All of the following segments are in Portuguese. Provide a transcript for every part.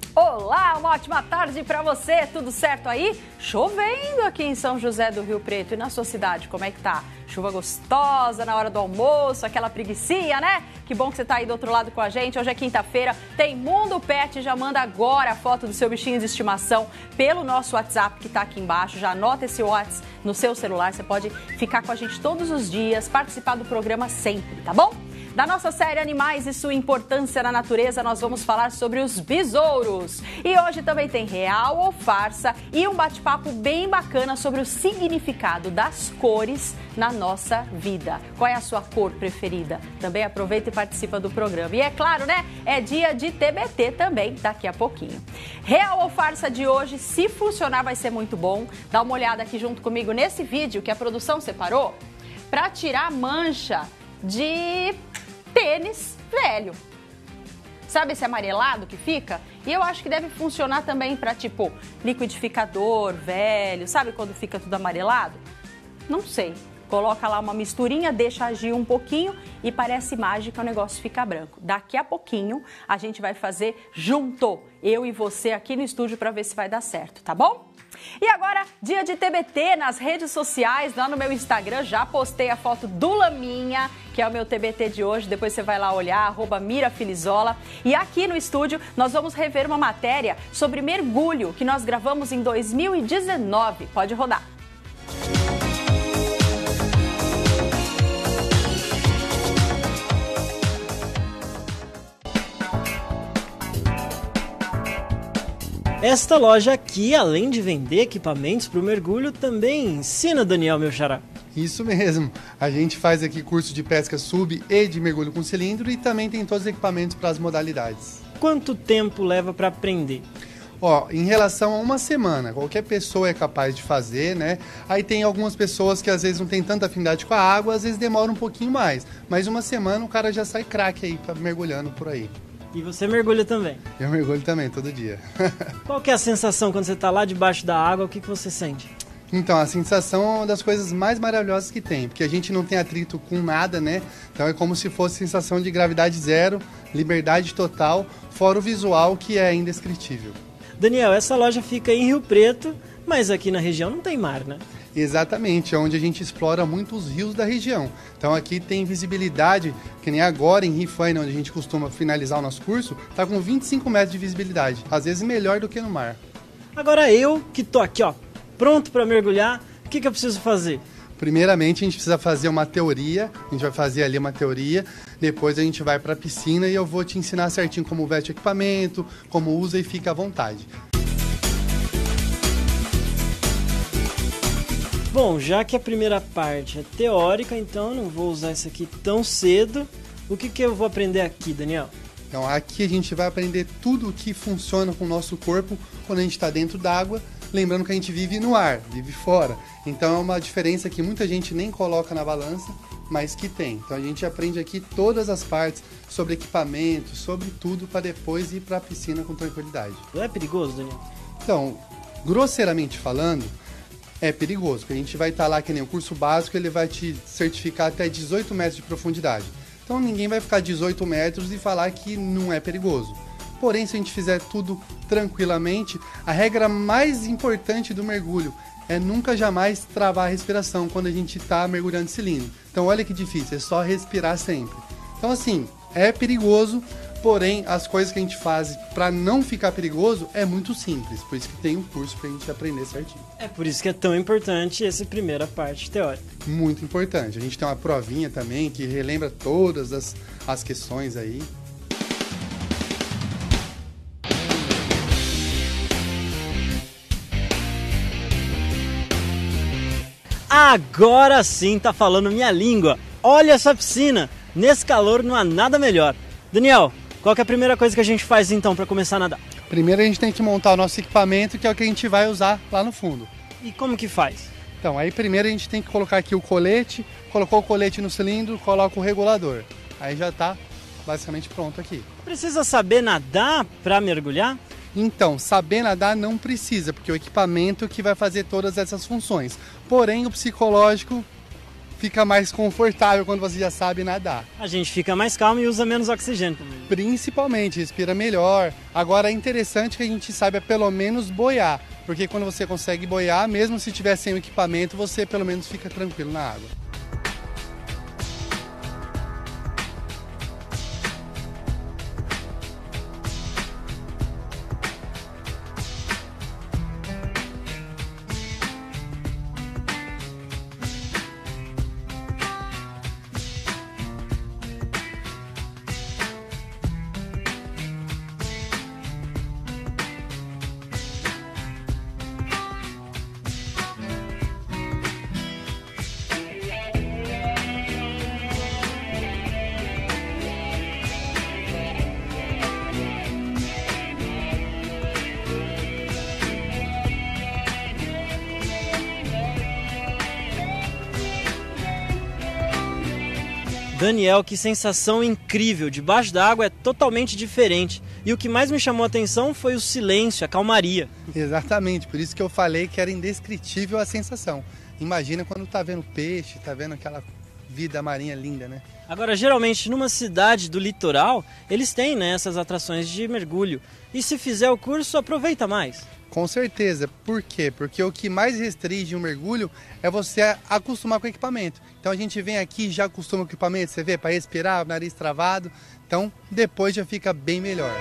Olá, uma ótima tarde para você, tudo certo aí? Chovendo aqui em São José do Rio Preto e na sua cidade, como é que tá? Chuva gostosa na hora do almoço, aquela preguicinha, né? Que bom que você tá aí do outro lado com a gente. Hoje é quinta-feira, tem Mundo Pet, já manda agora a foto do seu bichinho de estimação pelo nosso WhatsApp que tá aqui embaixo. Já anota esse WhatsApp no seu celular, você pode ficar com a gente todos os dias, participar do programa sempre, tá bom? Da nossa série Animais e sua importância na natureza, nós vamos falar sobre os besouros. E hoje também tem real ou farsa e um bate-papo bem bacana sobre o significado das cores na nossa vida. Qual é a sua cor preferida? Também aproveita e participa do programa. E é claro, né? É dia de TBT também, daqui a pouquinho. Real ou farsa de hoje, se funcionar, vai ser muito bom. Dá uma olhada aqui junto comigo nesse vídeo que a produção separou para tirar mancha de tênis velho. Sabe esse amarelado que fica? E eu acho que deve funcionar também para tipo liquidificador velho, sabe quando fica tudo amarelado? Não sei. Coloca lá uma misturinha, deixa agir um pouquinho e parece mágica, o negócio fica branco. Daqui a pouquinho a gente vai fazer junto, eu e você aqui no estúdio para ver se vai dar certo, tá bom? E agora, dia de TBT nas redes sociais, lá no meu Instagram, já postei a foto do Laminha, que é o meu TBT de hoje, depois você vai lá olhar, @mirafilizola. E aqui no estúdio, nós vamos rever uma matéria sobre mergulho, que nós gravamos em 2019. Pode rodar. Esta loja aqui, além de vender equipamentos para o mergulho, também ensina, Daniel, meu xará. Isso mesmo. A gente faz aqui curso de pesca sub e de mergulho com cilindro e também tem todos os equipamentos para as modalidades. Quanto tempo leva para aprender? Em relação a uma semana, qualquer pessoa é capaz de fazer, né? Aí tem algumas pessoas que às vezes não tem tanta afinidade com a água, às vezes demora um pouquinho mais. Mas uma semana o cara já sai craque aí, mergulhando por aí. E você mergulha também? Eu mergulho também, todo dia. Qual que é a sensação quando você está lá debaixo da água? O que você sente? Então, a sensação é uma das coisas mais maravilhosas que tem, porque a gente não tem atrito com nada, né? Então é como se fosse sensação de gravidade zero, liberdade total, fora o visual que é indescritível. Daniel, essa loja fica em Rio Preto, mas aqui na região não tem mar, né? Exatamente, é onde a gente explora muito os rios da região. Então aqui tem visibilidade, que nem agora em Rifaina, onde a gente costuma finalizar o nosso curso, tá com 25 metros de visibilidade, às vezes melhor do que no mar. Agora eu que tô aqui, pronto para mergulhar, o que eu preciso fazer? Primeiramente a gente precisa fazer uma teoria, a gente vai fazer ali uma teoria, depois a gente vai para a piscina e eu vou te ensinar certinho como veste o equipamento, como usa e fica à vontade. Bom, já que a primeira parte é teórica, então eu não vou usar isso aqui tão cedo. O que eu vou aprender aqui, Daniel? Então aqui a gente vai aprender tudo o que funciona com o nosso corpo quando a gente está dentro d'água, lembrando que a gente vive no ar, vive fora. Então é uma diferença que muita gente nem coloca na balança, mas que tem. Então a gente aprende aqui todas as partes sobre equipamento, sobre tudo, para depois ir para a piscina com tranquilidade. Não é perigoso, Daniel? Então, grosseiramente falando, é perigoso, porque a gente vai estar lá, que nem o curso básico, ele vai te certificar até 18 metros de profundidade. Então ninguém vai ficar 18 metros e falar que não é perigoso. Porém, se a gente fizer tudo tranquilamente, a regra mais importante do mergulho é nunca jamais travar a respiração quando a gente está mergulhando de cilindro. Então olha que difícil, é só respirar sempre. Então assim, é perigoso, porém as coisas que a gente faz para não ficar perigoso é muito simples. Por isso que tem um curso para a gente aprender certinho. É por isso que é tão importante essa primeira parte teórica. Muito importante. A gente tem uma provinha também que relembra todas as questões aí. Agora sim tá falando minha língua. Olha essa piscina. Nesse calor não há nada melhor. Daniel, qual que é a primeira coisa que a gente faz então para começar a nadar? Primeiro a gente tem que montar o nosso equipamento, que é o que a gente vai usar lá no fundo. E como que faz? Então, aí primeiro a gente tem que colocar aqui o colete, colocou o colete no cilindro, coloca o regulador. Aí já tá basicamente pronto aqui. Precisa saber nadar para mergulhar? Então, saber nadar não precisa, porque é o equipamento que vai fazer todas essas funções. Porém, o psicológico fica mais confortável quando você já sabe nadar. A gente fica mais calmo e usa menos oxigênio também. Principalmente, respira melhor. Agora é interessante que a gente saiba pelo menos boiar, porque quando você consegue boiar, mesmo se tiver sem o equipamento, você pelo menos fica tranquilo na água. Daniel, que sensação incrível! Debaixo da água é totalmente diferente. E o que mais me chamou a atenção foi o silêncio, a calmaria. Exatamente, por isso que eu falei que era indescritível a sensação. Imagina quando tá vendo peixe, tá vendo aquela vida marinha linda, né? Agora, geralmente, numa cidade do litoral, eles têm, né, essas atrações de mergulho. E se fizer o curso, aproveita mais. Com certeza. Por quê? Porque o que mais restringe um mergulho é você acostumar com o equipamento. Então a gente vem aqui e já acostuma com o equipamento, você vê, para respirar, o nariz travado. Então depois já fica bem melhor.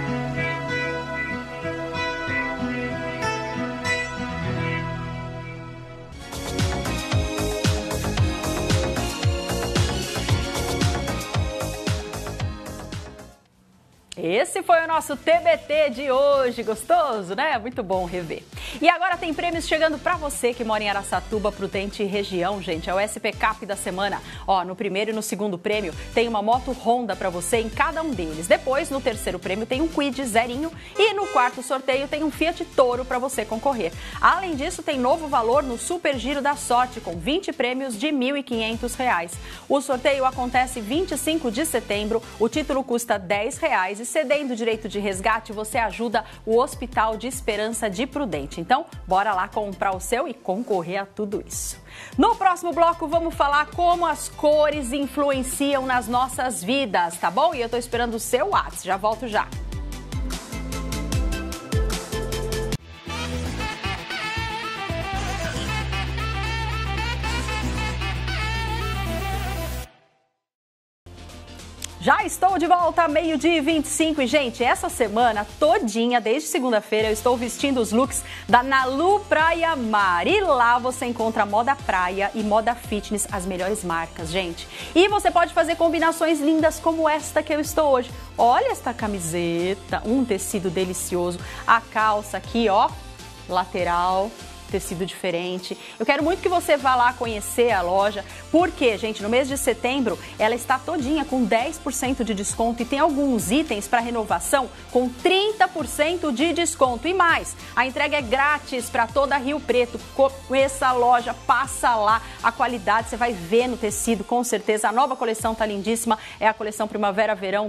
Esse foi o nosso TBT de hoje, gostoso, né? Muito bom rever. E agora tem prêmios chegando pra você que mora em Araçatuba, Prudente e região, gente. É o SP Cap da semana. Ó, no primeiro e no segundo prêmio tem uma moto Honda pra você em cada um deles. Depois, no terceiro prêmio tem um Kwid zerinho e no quarto sorteio tem um Fiat Toro pra você concorrer. Além disso, tem novo valor no Super Giro da Sorte com 20 prêmios de R$ 1.500. O sorteio acontece 25 de setembro, o título custa R$ 10 e cedendo direito de resgate, você ajuda o Hospital de Esperança de Prudente. Então, bora lá comprar o seu e concorrer a tudo isso. No próximo bloco, vamos falar como as cores influenciam nas nossas vidas, tá bom? E eu tô esperando o seu WhatsApp, já volto já. Já estou de volta, 12h25 e, gente, essa semana todinha, desde segunda-feira, eu estou vestindo os looks da Nalu Praia Mar. E lá você encontra moda praia e moda fitness, as melhores marcas, gente. E você pode fazer combinações lindas como esta que eu estou hoje. Olha esta camiseta, um tecido delicioso. A calça aqui, ó, lateral, tecido diferente. Eu quero muito que você vá lá conhecer a loja, porque, gente, no mês de setembro ela está todinha com 10% de desconto e tem alguns itens para renovação com 30% de desconto e mais. A entrega é grátis para toda Rio Preto. Conheça a loja, passa lá, a qualidade você vai ver no tecido, com certeza. A nova coleção tá lindíssima, é a coleção Primavera-Verão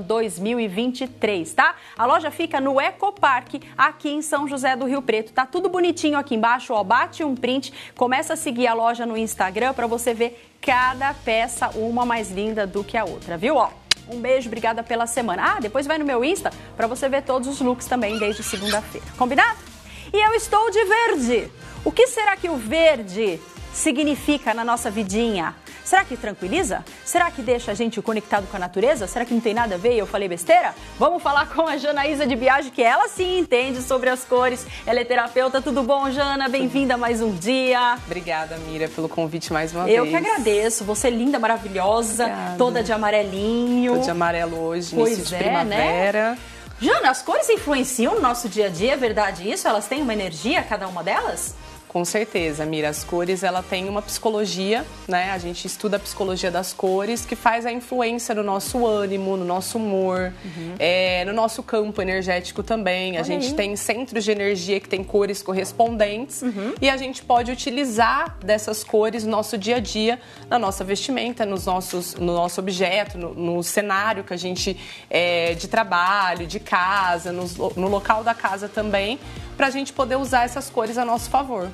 2023, tá? A loja fica no Ecopark, aqui em São José do Rio Preto. Tá tudo bonitinho aqui embaixo, ó. Bate um print, começa a seguir a loja no Instagram para você ver cada peça, uma mais linda do que a outra, viu? Ó, um beijo, obrigada pela semana. Ah, depois vai no meu Insta para você ver todos os looks também desde segunda-feira. Combinado? E eu estou de verde. O que será que o verde significa na nossa vidinha? Será que tranquiliza? Será que deixa a gente conectado com a natureza? Será que não tem nada a ver e eu falei besteira? Vamos falar com a Janaísa de Biagi, que ela sim entende sobre as cores. Ela é terapeuta. Tudo bom, Jana? Bem-vinda a mais um dia. Obrigada, Mira, pelo convite mais uma vez. Eu que agradeço. Você é linda, maravilhosa, Obrigada. Toda de amarelinho. Tô de amarelo hoje, pois início de é, primavera. Né? Jana, as cores influenciam no nosso dia a dia, é verdade isso? Elas têm uma energia, cada uma delas? Com certeza, Mira. As cores, ela tem uma psicologia, né? A gente estuda a psicologia das cores, que faz a influência no nosso ânimo, no nosso humor, no nosso campo energético também. A gente tem centros de energia que tem cores correspondentes e a gente pode utilizar dessas cores no nosso dia a dia, na nossa vestimenta, no nosso objeto, no cenário que a gente de trabalho, de casa, no local da casa também, para a gente poder usar essas cores a nosso favor.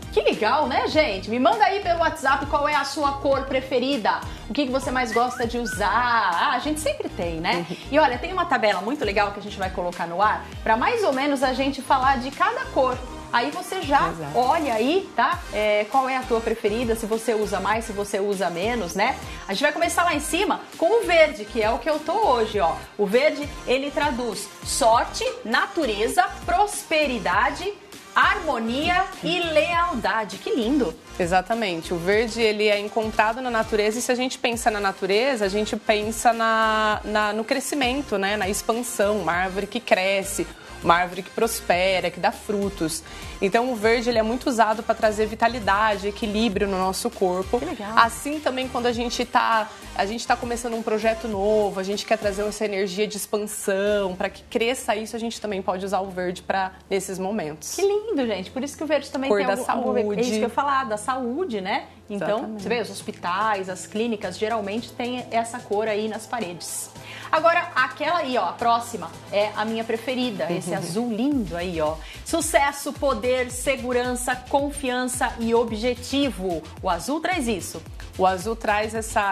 Que legal, né, gente? Me manda aí pelo WhatsApp qual é a sua cor preferida. O que você mais gosta de usar? Ah, a gente sempre tem, né? E olha, tem uma tabela muito legal que a gente vai colocar no ar para mais ou menos a gente falar de cada cor. Aí você já olha aí, tá? Qual é a tua preferida, se você usa mais, se você usa menos, né? A gente vai começar lá em cima com o verde, que é o que eu tô hoje, ó. O verde, ele traduz sorte, natureza, prosperidade, harmonia e lealdade. Que lindo! Exatamente. O verde, ele é encontrado na natureza e se a gente pensa na natureza, a gente pensa no crescimento, né? Na expansão, uma árvore que cresce, uma árvore que prospera, que dá frutos. Então o verde ele é muito usado para trazer vitalidade, equilíbrio no nosso corpo. Que legal. Assim também quando a gente tá começando um projeto novo, a gente quer trazer essa energia de expansão, para que cresça isso, a gente também pode usar o verde para nesses momentos. Que lindo, gente. Por isso que o verde também Cor tem da saúde. É isso que eu ia falar, da saúde, né? Então, Exatamente. você vê, os hospitais, as clínicas, geralmente tem essa cor aí nas paredes. Agora, aquela aí, ó, a próxima, é a minha preferida. Esse azul lindo aí, ó. Sucesso, poder, segurança, confiança e objetivo. O azul traz isso. O azul traz essa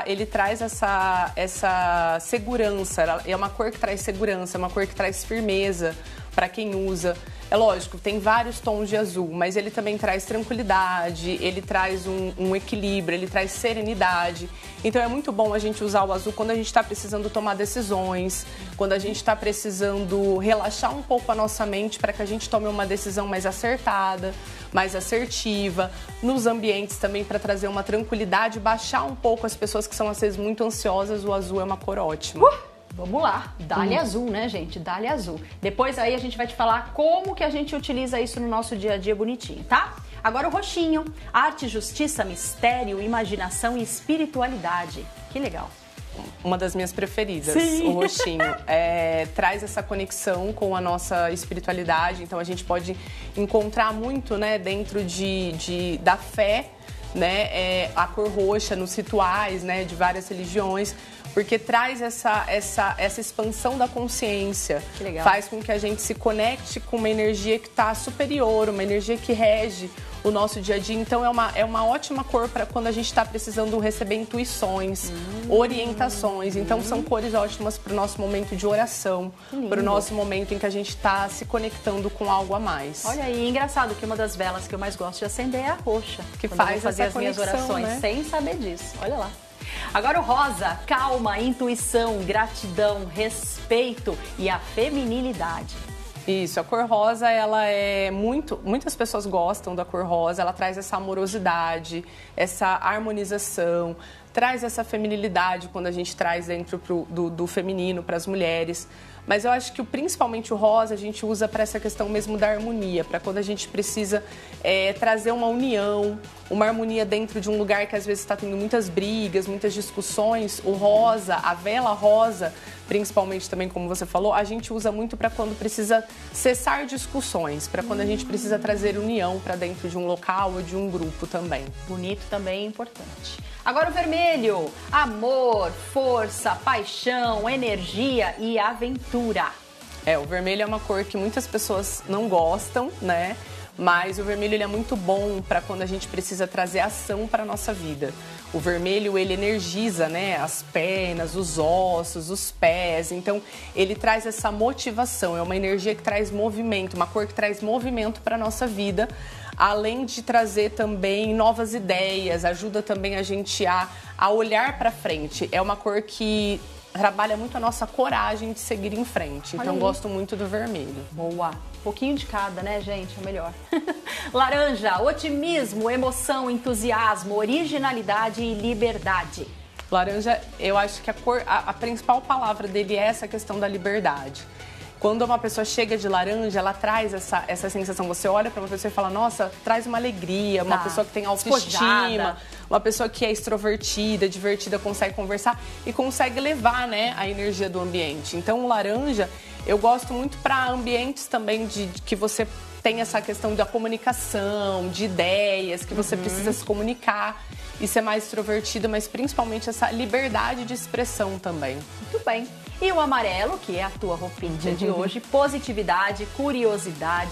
segurança, é uma cor que traz segurança, é uma cor que traz firmeza para quem usa. É lógico, tem vários tons de azul, mas ele também traz tranquilidade, ele traz um equilíbrio, ele traz serenidade. Então é muito bom a gente usar o azul quando a gente está precisando tomar decisões, quando a gente está precisando relaxar um pouco a nossa mente para que a gente tome uma decisão mais acertada, mais assertiva. Nos ambientes também para trazer uma tranquilidade, baixar um pouco as pessoas que são às vezes muito ansiosas, o azul é uma cor ótima. Vamos lá, dá-lhe azul, né, gente? Dá-lhe azul. Depois aí a gente vai te falar como que a gente utiliza isso no nosso dia a dia bonitinho, tá? Agora o roxinho, arte, justiça, mistério, imaginação e espiritualidade. Que legal. Uma das minhas preferidas, Sim. o roxinho. Traz essa conexão com a nossa espiritualidade, então a gente pode encontrar muito, né, dentro da fé, né, a cor roxa nos rituais, né, de várias religiões, porque traz essa expansão da consciência. Que legal. Faz com que a gente se conecte com uma energia que está superior, uma energia que rege o nosso dia a dia. Então é uma ótima cor para quando a gente está precisando receber intuições, orientações. Então são cores ótimas para o nosso momento de oração, para o nosso momento em que a gente está se conectando com algo a mais. Olha aí, engraçado que uma das velas que eu mais gosto de acender é a roxa. Que quando faz eu vou fazer essa as minhas conexão, orações, né? sem saber disso. Olha lá. Agora o rosa, calma, intuição, gratidão, respeito e a feminilidade. Isso, a cor rosa, ela é muitas pessoas gostam da cor rosa, ela traz essa amorosidade, essa harmonização, traz essa feminilidade quando a gente traz dentro do feminino para as mulheres. Mas eu acho que principalmente o rosa a gente usa para essa questão mesmo da harmonia, para quando a gente precisa trazer uma união, uma harmonia dentro de um lugar que às vezes está tendo muitas brigas, muitas discussões. O rosa, a vela rosa, principalmente também, como você falou, a gente usa muito para quando precisa cessar discussões, para quando a gente precisa trazer união para dentro de um local ou de um grupo também. Bonito também é importante. Agora o vermelho, amor, força, paixão, energia e aventura. O vermelho é uma cor que muitas pessoas não gostam, né? Mas o vermelho ele é muito bom para quando a gente precisa trazer ação para a nossa vida. O vermelho, ele energiza, né, as pernas, os ossos, os pés. Então, ele traz essa motivação. É uma energia que traz movimento, uma cor que traz movimento para a nossa vida. Além de trazer também novas ideias, ajuda também a gente a olhar para frente. É uma cor que trabalha muito a nossa coragem de seguir em frente. Então, gosto muito do vermelho. Boa. Um pouquinho de cada, né, gente? É o melhor. Laranja, otimismo, emoção, entusiasmo, originalidade e liberdade. Laranja, eu acho que a principal palavra dele é essa questão da liberdade. Quando uma pessoa chega de laranja, ela traz essa sensação. Você olha para uma pessoa e fala, nossa, traz uma alegria, uma pessoa que tem autoestima, uma pessoa que é extrovertida, divertida, consegue conversar e consegue levar, né, a energia do ambiente. Então, o laranja, eu gosto muito para ambientes também de que você tem essa questão da comunicação, de ideias, que você precisa se comunicar e ser mais extrovertida, mas principalmente essa liberdade de expressão também. Muito bem. E o amarelo, que é a tua roupinha de hoje, positividade, curiosidade,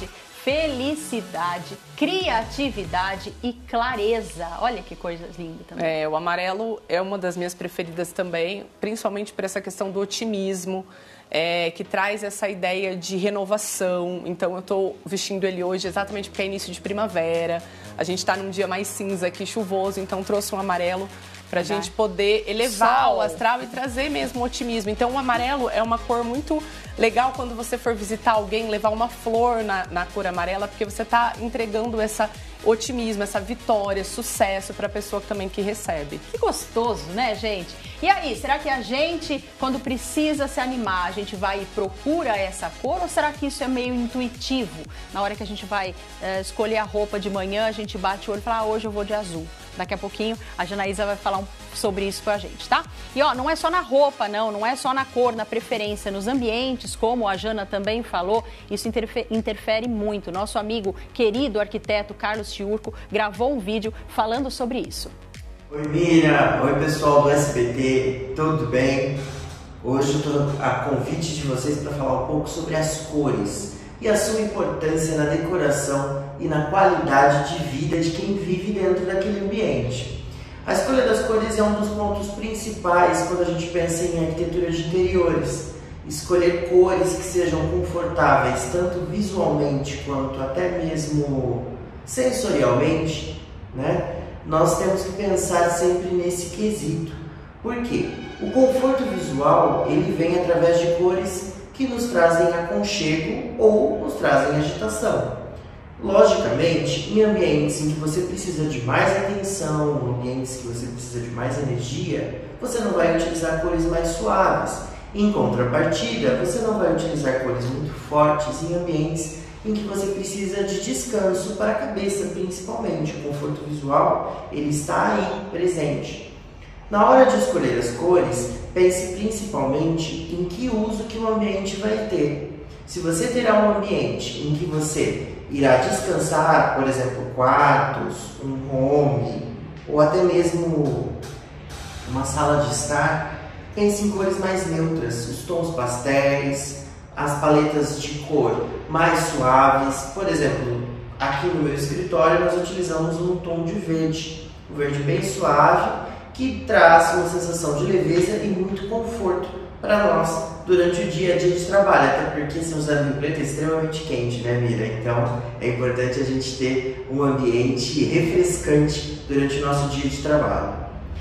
felicidade, criatividade e clareza. Olha que coisa linda também. O amarelo é uma das minhas preferidas também, principalmente por essa questão do otimismo, que traz essa ideia de renovação. Então, eu estou vestindo ele hoje exatamente porque é início de primavera. A gente está num dia mais cinza aqui, chuvoso, então trouxe um amarelo para a gente poder elevar o astral e trazer mesmo otimismo. Então, o amarelo é uma cor muito legal quando você for visitar alguém, levar uma flor na cor amarela, porque você está entregando esse otimismo, essa vitória, sucesso para a pessoa também que recebe. Que gostoso, né, gente? E aí, será que a gente, quando precisa se animar, a gente vai e procura essa cor, ou será que isso é meio intuitivo? Na hora que a gente vai escolher a roupa de manhã, a gente bate o olho e fala, hoje eu vou de azul. Daqui a pouquinho a Janaísa vai falar sobre isso com a gente, tá? E ó, não é só na roupa, não é só na cor, na preferência, nos ambientes, como a Jana também falou, isso interfere muito. Nosso amigo querido arquiteto Carlos Chiurco gravou um vídeo falando sobre isso. Oi Mira, oi pessoal do SBT, tudo bem? Hoje eu estou a convite de vocês para falar um pouco sobre as cores e a sua importância na decoração e na qualidade de vida de quem vive dentro daquele ambiente. A escolha das cores é um dos pontos principais quando a gente pensa em arquitetura de interiores. Escolher cores que sejam confortáveis, tanto visualmente quanto até mesmo sensorialmente, né? Nós temos que pensar sempre nesse quesito. Por quê? O conforto visual, ele vem através de cores que nos trazem aconchego ou nos trazem agitação. Logicamente, em ambientes em que você precisa de mais atenção, em ambientes que você precisa de mais energia, você não vai utilizar cores mais suaves. Em contrapartida, você não vai utilizar cores muito fortes em ambientes em que você precisa de descanso para a cabeça, principalmente. O conforto visual, ele está aí, presente. Na hora de escolher as cores, pense principalmente em que uso que o ambiente vai ter. Se você terá um ambiente em que você irá descansar, por exemplo, quartos, um home, ou até mesmo uma sala de estar, pense em cores mais neutras, os tons pastéis, as paletas de cor mais suaves. Por exemplo, aqui no meu escritório nós utilizamos um tom de verde, um verde bem suave, que traz uma sensação de leveza e muito conforto para nós durante o dia a dia de trabalho, até porque São José do Rio Preto é extremamente quente, né, Mira? Então é importante a gente ter um ambiente refrescante durante o nosso dia de trabalho.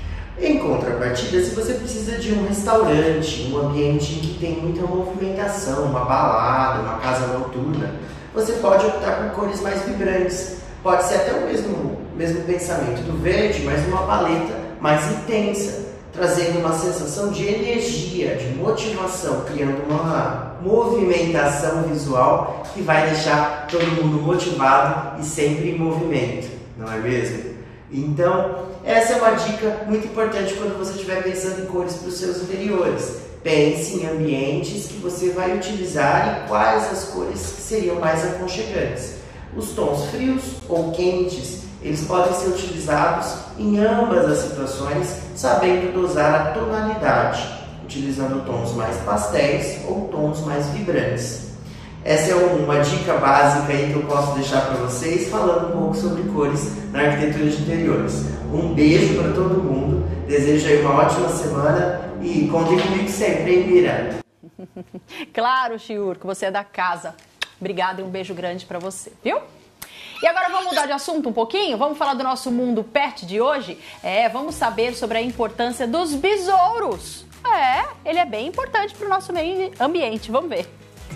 Em contrapartida, se você precisa de um restaurante, um ambiente em que tem muita movimentação, uma balada, uma casa noturna, você pode optar por cores mais vibrantes. Pode ser até o mesmo pensamento do verde, mas uma paleta mais intensa, trazendo uma sensação de energia, de motivação, criando uma movimentação visual que vai deixar todo mundo motivado e sempre em movimento, não é mesmo? Então, essa é uma dica muito importante quando você estiver pensando em cores para os seus interiores. Pense em ambientes que você vai utilizar e quais as cores que seriam mais aconchegantes. Os tons frios ou quentes, eles podem ser utilizados em ambas as situações, sabendo dosar a tonalidade, utilizando tons mais pastéis ou tons mais vibrantes. Essa é uma dica básica aí que eu posso deixar para vocês, falando um pouco sobre cores na arquitetura de interiores. Um beijo para todo mundo, desejo aí uma ótima semana e contem comigo sempre, hein, Mira? Claro, Chiurco, você é da casa. Obrigada e um beijo grande para você, viu? E agora vamos mudar de assunto um pouquinho? Vamos falar do nosso mundo pet de hoje? Vamos saber sobre a importância dos besouros. Ele é bem importante para o nosso meio ambiente. Vamos ver.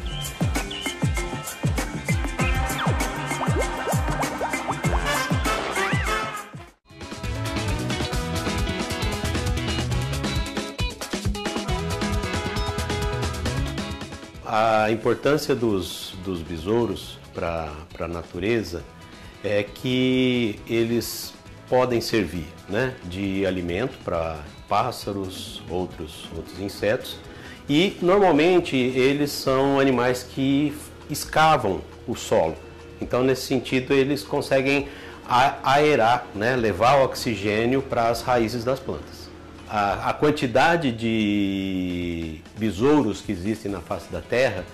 A importância dos besouros para a natureza é que eles podem servir, né, de alimento para pássaros, outros insetos, e normalmente eles são animais que escavam o solo. Então, nesse sentido, eles conseguem aerar, né, levar oxigênio para as raízes das plantas. A quantidade de besouros que existem na face da Terra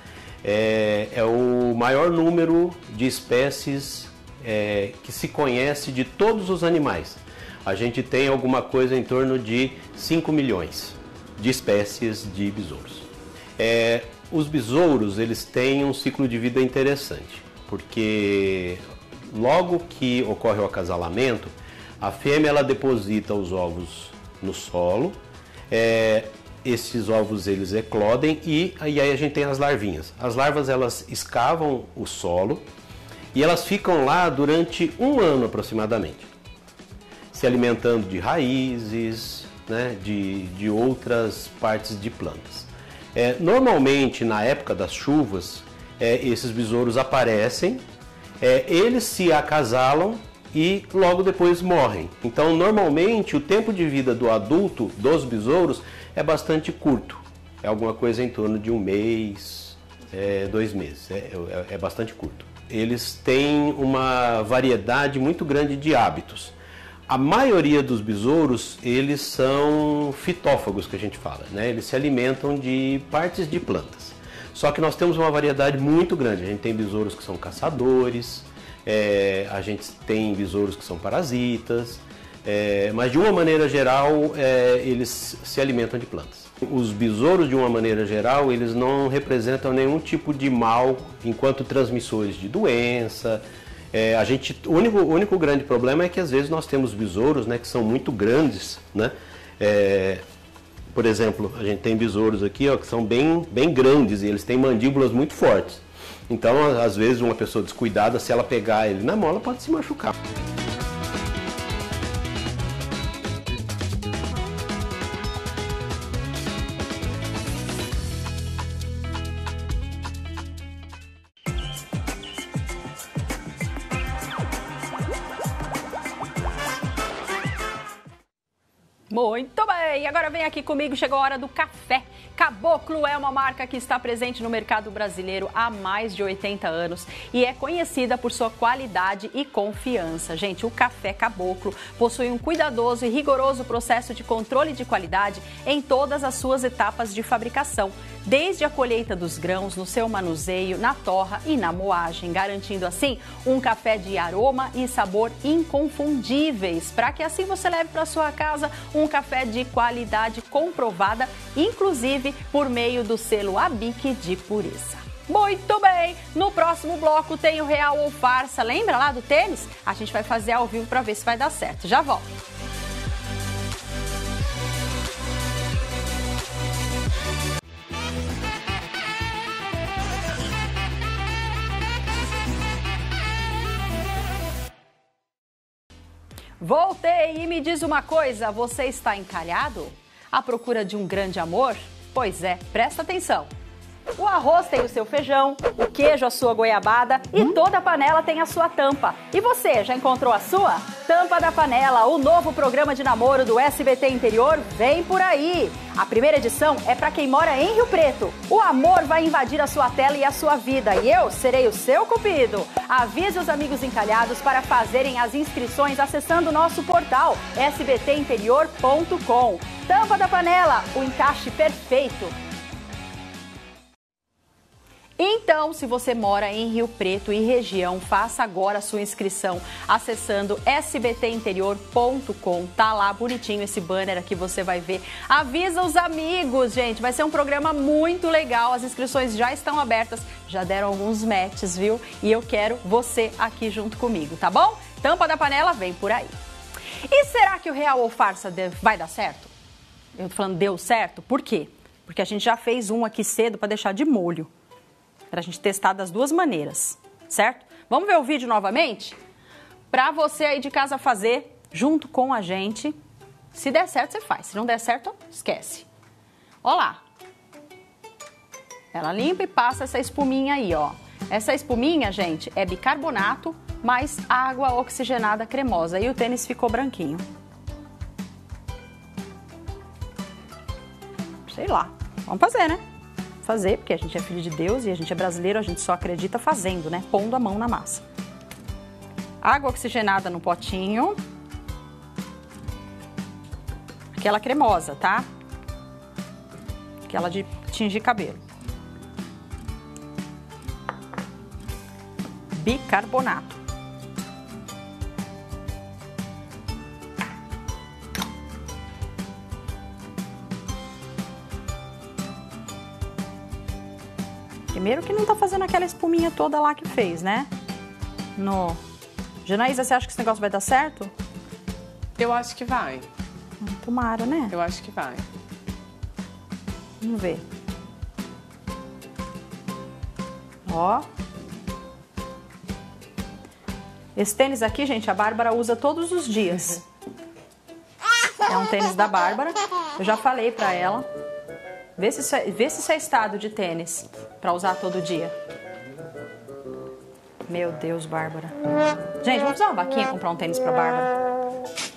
é o maior número de espécies que se conhece de todos os animais. A gente tem alguma coisa em torno de 5 milhões de espécies de besouros. Os besouros, eles têm um ciclo de vida interessante, porque logo que ocorre o acasalamento, a fêmea ela deposita os ovos no solo, esses ovos eles eclodem e aí a gente tem as larvinhas. As larvas elas escavam o solo e elas ficam lá durante 1 ano aproximadamente, se alimentando de raízes, né, de outras partes de plantas. Normalmente, na época das chuvas, esses besouros aparecem, eles se acasalam e logo depois morrem. Então, normalmente, o tempo de vida do adulto dos besouros é bastante curto. É alguma coisa em torno de 1 mês, 2 meses. É bastante curto. Eles têm uma variedade muito grande de hábitos. A maioria dos besouros, eles são fitófagos, que a gente fala, né? Eles se alimentam de partes de plantas. Só que nós temos uma variedade muito grande. A gente tem besouros que são caçadores, a gente tem besouros que são parasitas, mas de uma maneira geral, eles se alimentam de plantas. Os besouros, de uma maneira geral, eles não representam nenhum tipo de mal enquanto transmissores de doença. O único grande problema é que às vezes nós temos besouros, né, que são muito grandes, né? Por exemplo, a gente tem besouros aqui, ó, que são bem grandes e eles têm mandíbulas muito fortes. Então, às vezes, uma pessoa descuidada, se ela pegar ele na mão, ela pode se machucar. Muito bem, agora vem aqui comigo, chegou a hora do café. Caboclo é uma marca que está presente no mercado brasileiro há mais de 80 anos e é conhecida por sua qualidade e confiança. Gente, o café Caboclo possui um cuidadoso e rigoroso processo de controle de qualidade em todas as suas etapas de fabricação, desde a colheita dos grãos, no seu manuseio, na torra e na moagem, garantindo assim um café de aroma e sabor inconfundíveis, para que assim você leve para sua casa um café de qualidade comprovada, inclusive por meio do selo ABIC de pureza. Muito bem, no próximo bloco tem o Real ou Farsa, lembra lá do tênis? A gente vai fazer ao vivo para ver se vai dar certo, já volto. Voltei e me diz uma coisa, você está encalhado? À procura de um grande amor? Pois é, presta atenção. O arroz tem o seu feijão, o queijo a sua goiabada e toda a panela tem a sua tampa. E você, já encontrou a sua? Tampa da Panela, o novo programa de namoro do SBT Interior, vem por aí. A primeira edição é para quem mora em Rio Preto. O amor vai invadir a sua tela e a sua vida e eu serei o seu cupido. Avise os amigos encalhados para fazerem as inscrições acessando o nosso portal sbtinterior.com. Tampa da Panela, o encaixe perfeito. Então, se você mora em Rio Preto e região, faça agora a sua inscrição acessando sbtinterior.com. Tá lá bonitinho esse banner aqui, você vai ver. Avisa os amigos, gente, vai ser um programa muito legal. As inscrições já estão abertas, já deram alguns matches, viu? E eu quero você aqui junto comigo, tá bom? Tampa da Panela vem por aí. E será que o Real ou Farsa vai dar certo? Eu tô falando deu certo? Por quê? Porque a gente já fez um aqui cedo para deixar de molho. Para a gente testar das duas maneiras, certo? Vamos ver o vídeo novamente? Para você aí de casa fazer junto com a gente. Se der certo, você faz. Se não der certo, esquece. Ó lá. Ela limpa e passa essa espuminha aí, ó. Essa espuminha, gente, é bicarbonato mais água oxigenada cremosa. E o tênis ficou branquinho. Sei lá. Vamos fazer, né? Fazer, porque a gente é filho de Deus e a gente é brasileiro, a gente só acredita fazendo, né? Pondo a mão na massa. Água oxigenada no potinho. Aquela cremosa, tá? Aquela de tingir cabelo. bicarbonato. Primeiro que não tá fazendo aquela espuminha toda lá que fez, né? Janaísa, você acha que esse negócio vai dar certo? Eu acho que vai. Tomara, né? Eu acho que vai. Vamos ver. Ó. Esse tênis aqui, gente, a Bárbara usa todos os dias. É um tênis da Bárbara. Eu já falei pra ela. Vê se isso é estado de tênis pra usar todo dia. Meu Deus, Bárbara. Gente, vamos fazer uma vaquinha e comprar um tênis pra Bárbara.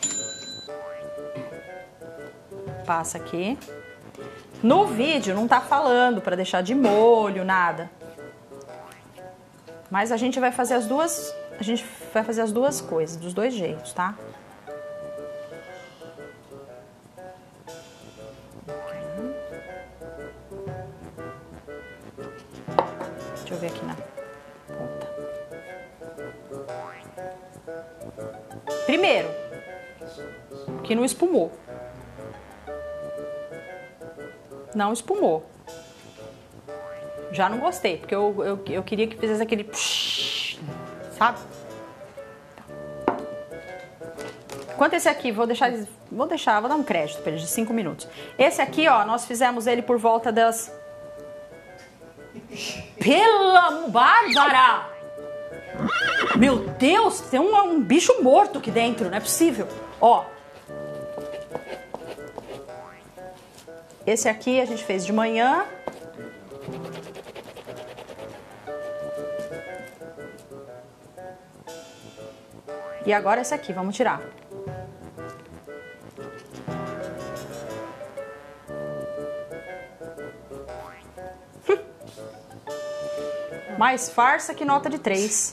Passa aqui. No vídeo não tá falando pra deixar de molho, nada. Mas a gente vai fazer as duas... A gente vai fazer as duas coisas, dos dois jeitos, tá? Deixa eu ver aqui na ponta. Primeiro, que não espumou. Não espumou. Já não gostei, porque eu queria que fizesse aquele... Sabe? Quanto esse aqui, vou dar um crédito para ele de 5 minutos. Esse aqui, ó, nós fizemos ele por volta das... Pela Bárbara! Meu Deus, tem um bicho morto aqui dentro, não é possível. Ó. Esse aqui a gente fez de manhã. E agora esse aqui, vamos tirar. Mais farsa que nota de 3.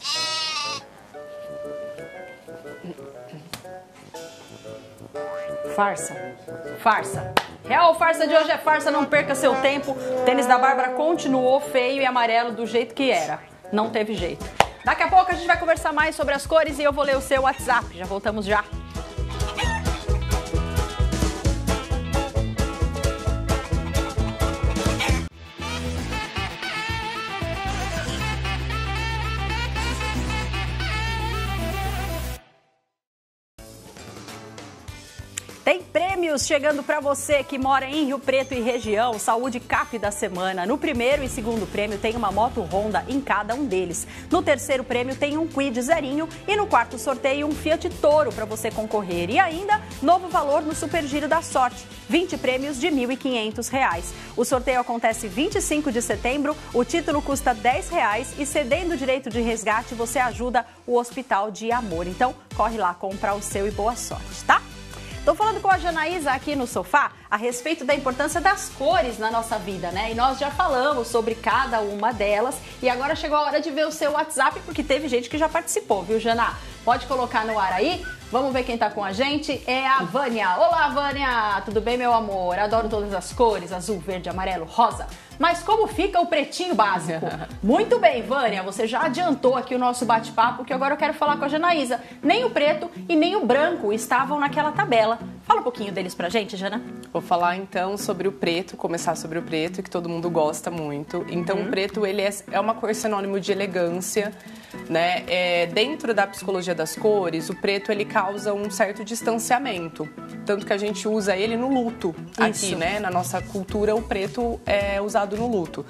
Farsa. Farsa. Real farsa de hoje é farsa, não perca seu tempo. O tênis da Bárbara continuou feio e amarelo do jeito que era. Não teve jeito. Daqui a pouco a gente vai conversar mais sobre as cores e eu vou ler o seu WhatsApp. Já voltamos já. Tem prêmios chegando para você que mora em Rio Preto e região. Saúde Cap da semana. No primeiro e segundo prêmio tem uma moto Honda em cada um deles. No terceiro prêmio tem um Kwid zerinho e no quarto sorteio um Fiat Toro para você concorrer. E ainda, novo valor no Super Giro da Sorte. 20 prêmios de R$ 1.500. O sorteio acontece 25 de setembro, o título custa R$10 e cedendo o direito de resgate você ajuda o Hospital de Amor. Então, corre lá comprar o seu e boa sorte, tá? Tô falando com a Janaísa aqui no sofá a respeito da importância das cores na nossa vida, né? E nós já falamos sobre cada uma delas e agora chegou a hora de ver o seu WhatsApp, porque teve gente que já participou, viu, Jana? Pode colocar no ar aí. Vamos ver quem tá com a gente. É a Vânia. Olá, Vânia. Tudo bem, meu amor? Adoro todas as cores, azul, verde, amarelo, rosa. Mas como fica o pretinho básico? Muito bem, Vânia, você já adiantou aqui o nosso bate-papo, que agora eu quero falar com a Janaísa. Nem o preto e nem o branco estavam naquela tabela. Fala um pouquinho deles pra gente, Jana. Vou falar então sobre o preto, começar sobre o preto, que todo mundo gosta muito. Então o preto, ele é uma cor sinônimo de elegância, né? Dentro da psicologia das cores, o preto ele causa um certo distanciamento. Tanto que a gente usa ele no luto. Isso. Aqui, né? Na nossa cultura, o preto é usado no luto.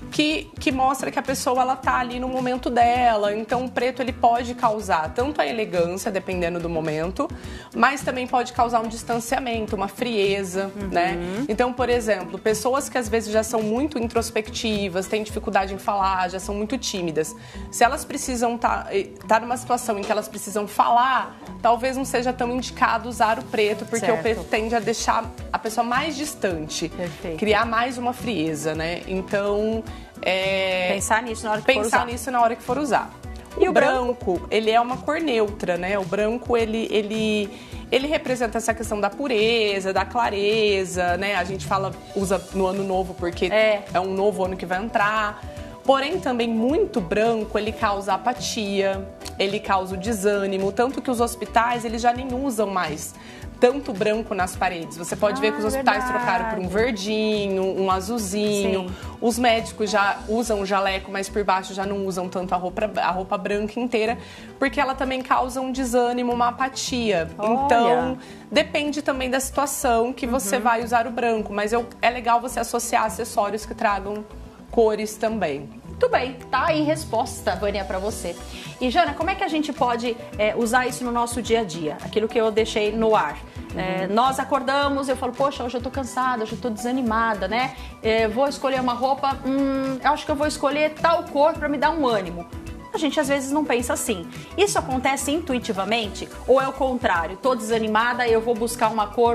Que mostra que a pessoa ela tá ali no momento dela. Então o preto ele pode causar tanto a elegância, dependendo do momento, mas também pode causar um distanciamento, uma frieza, né? Então, por exemplo, pessoas que às vezes já são muito introspectivas, têm dificuldade em falar, já são muito tímidas. Se elas precisam tá numa situação em que elas precisam falar, talvez não seja tão indicado usar o preto, porque certo. O preto tende a deixar a pessoa mais distante, perfeito. Criar mais uma frieza, né? Então pensar nisso na hora que for usar. Pensar nisso na hora que for usar. E o branco, ele é uma cor neutra, né? O branco, ele representa essa questão da pureza, da clareza, né? A gente usa no ano novo porque é um novo ano que vai entrar. Porém, também muito branco, ele causa apatia, ele causa o desânimo, tanto que os hospitais eles já nem usam mais tanto branco nas paredes. Você pode ver que os hospitais trocaram por um verdinho, um azulzinho. Sim. Os médicos já usam jaleco, mas por baixo já não usam tanto a roupa branca inteira, porque ela também causa um desânimo, uma apatia. Olha. Então, depende também da situação que você vai usar o branco, mas é legal você associar acessórios que tragam cores também. Muito bem, tá aí resposta, Vânia, para você. E, Jana, como é que a gente pode usar isso no nosso dia a dia? Aquilo que eu deixei no ar. Nós acordamos, eu falo, poxa, hoje eu tô cansada, hoje eu tô desanimada, né? Vou escolher uma roupa, eu acho que eu vou escolher tal cor para me dar um ânimo. A gente às vezes não pensa assim. Isso acontece intuitivamente ou é o contrário? Tô desanimada, eu vou buscar uma cor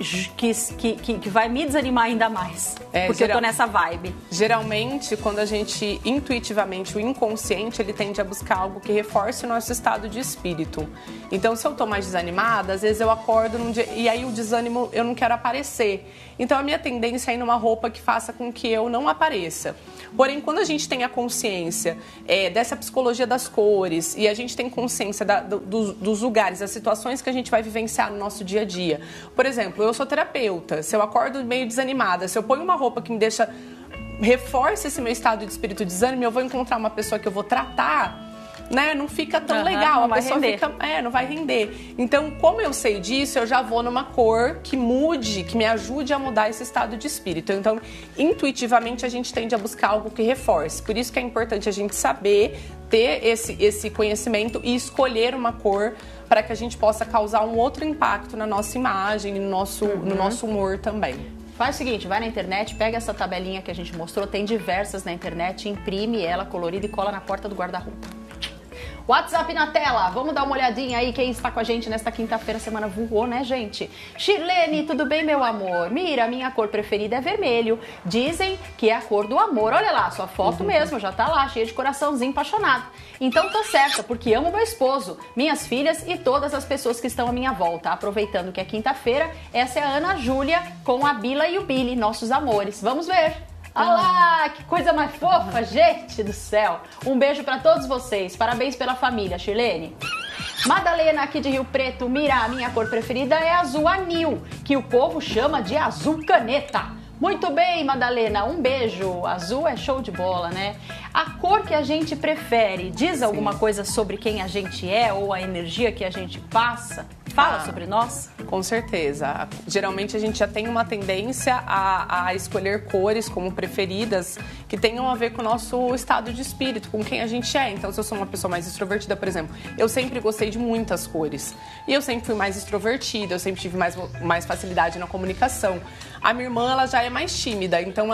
que vai me desanimar ainda mais, porque eu tô nessa vibe. Geralmente, quando a gente, intuitivamente, o inconsciente, ele tende a buscar algo que reforce o nosso estado de espírito. Então, se eu tô mais desanimada, às vezes eu acordo num dia, e aí o desânimo, eu não quero aparecer. Então, a minha tendência é ir numa roupa que faça com que eu não apareça. Porém, quando a gente tem a consciência dessa psicologia das cores e a gente tem consciência dos lugares, das situações que a gente vai vivenciar no nosso dia a dia. Por exemplo, eu sou terapeuta, se eu acordo meio desanimada, se eu ponho uma roupa que me deixa, reforça esse meu estado de espírito de desânimo, eu vou encontrar uma pessoa que eu vou tratar, né? Não fica tão legal, a pessoa fica, não vai render. Então, como eu sei disso, eu já vou numa cor que mude, que me ajude a mudar esse estado de espírito. Então, intuitivamente, a gente tende a buscar algo que reforce. Por isso que é importante a gente saber, ter esse conhecimento e escolher uma cor para que a gente possa causar um outro impacto na nossa imagem e no nosso humor também. Faz o seguinte, vai na internet, pega essa tabelinha que a gente mostrou, tem diversas na internet, imprime ela colorida e cola na porta do guarda-roupa. WhatsApp na tela, vamos dar uma olhadinha aí quem está com a gente nesta quinta-feira, a semana voou, né, gente? Shirlene, tudo bem, meu amor? Mira, minha cor preferida é vermelho. Dizem que é a cor do amor. Olha lá, sua foto mesmo, já tá lá, cheia de coraçãozinho apaixonado. Então tô certa, porque amo meu esposo, minhas filhas e todas as pessoas que estão à minha volta. Aproveitando que é quinta-feira, essa é a Ana Júlia com a Bila e o Billy, nossos amores. Vamos ver. Olha lá, que coisa mais fofa, gente do céu. Um beijo pra todos vocês. Parabéns pela família, Shirlene. Madalena aqui de Rio Preto. Mira, a minha cor preferida é azul anil, que o povo chama de azul caneta. Muito bem, Madalena, um beijo. Azul é show de bola, né? A cor que a gente prefere diz alguma coisa sobre quem a gente é ou a energia que a gente passa? Fala sobre nós? Com certeza. Geralmente a gente já tem uma tendência a escolher cores como preferidas que tenham a ver com o nosso estado de espírito, com quem a gente é. Então, se eu sou uma pessoa mais extrovertida, por exemplo, eu sempre gostei de muitas cores. E eu sempre fui mais extrovertida, eu sempre tive mais facilidade na comunicação. A minha irmã, ela já é mais tímida, então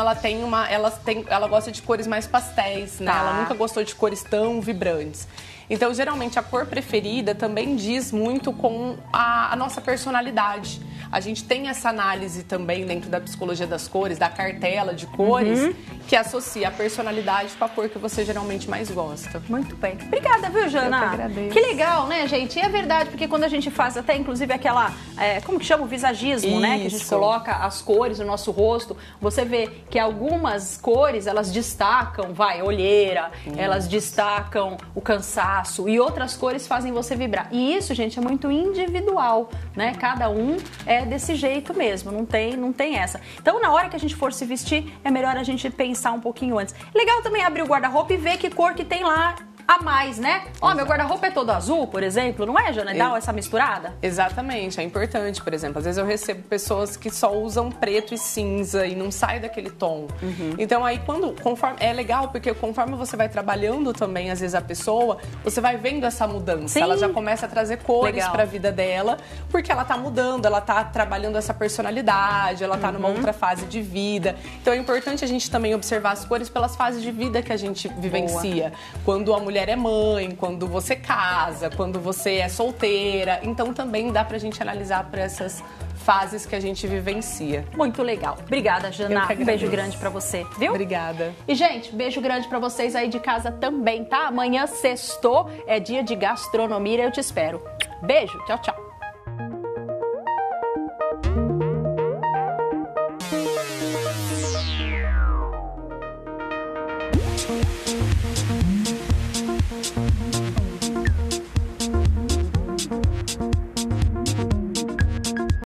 ela gosta de cores mais pastéis, né? Ela nunca gostou de cores tão vibrantes. Então, geralmente, a cor preferida também diz muito com a nossa personalidade. A gente tem essa análise também dentro da psicologia das cores, da cartela de cores, que associa a personalidade com a cor que você geralmente mais gosta. Muito bem. Obrigada, viu, Jana? Eu que agradeço. Que legal, né, gente? E é verdade, porque quando a gente faz até, inclusive, aquela, como que chama? O visagismo, né? Que a gente coloca as cores no nosso rosto. Você vê que algumas cores, elas destacam, olheira, elas destacam o cansaço, e outras cores fazem você vibrar. E isso, gente, é muito individual, né? Cada um é desse jeito mesmo, não tem essa. Então, na hora que a gente for se vestir, é melhor a gente pensar um pouquinho antes. Legal também abrir o guarda-roupa e ver que cor que tem lá a mais, né? Meu guarda-roupa é todo azul, por exemplo, não é, Jana? Dá essa misturada? Exatamente, é importante, por exemplo. Às vezes eu recebo pessoas que só usam preto e cinza e não sai daquele tom. Então aí conforme é legal, porque conforme você vai trabalhando também, às vezes a pessoa, você vai vendo essa mudança. Sim. Ela já começa a trazer cores para a vida dela, porque ela tá mudando, ela tá trabalhando essa personalidade, ela tá numa outra fase de vida. Então é importante a gente também observar as cores pelas fases de vida que a gente vivencia. Quando a mulher é mãe, quando você casa, quando você é solteira. Então também dá pra gente analisar por essas fases que a gente vivencia. Muito legal. Obrigada, Jana. Um beijo grande pra você, viu? Obrigada. E, gente, beijo grande pra vocês aí de casa também, tá? Amanhã, sextou, é dia de gastronomia, eu te espero. Beijo, tchau, tchau.